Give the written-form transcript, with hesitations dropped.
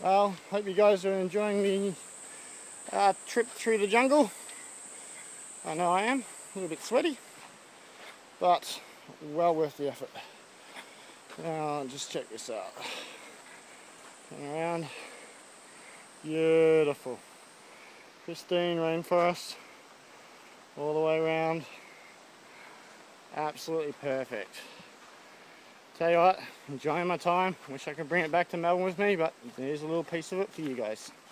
Well, hope you guys are enjoying the trip through the jungle. I know I am, a little bit sweaty, but well worth the effort. Now, just check this out. Turn around. Beautiful. Pristine rainforest all the way around. Absolutely perfect. Tell you what, enjoying my time. Wish I could bring it back to Melbourne with me, but there's a little piece of it for you guys.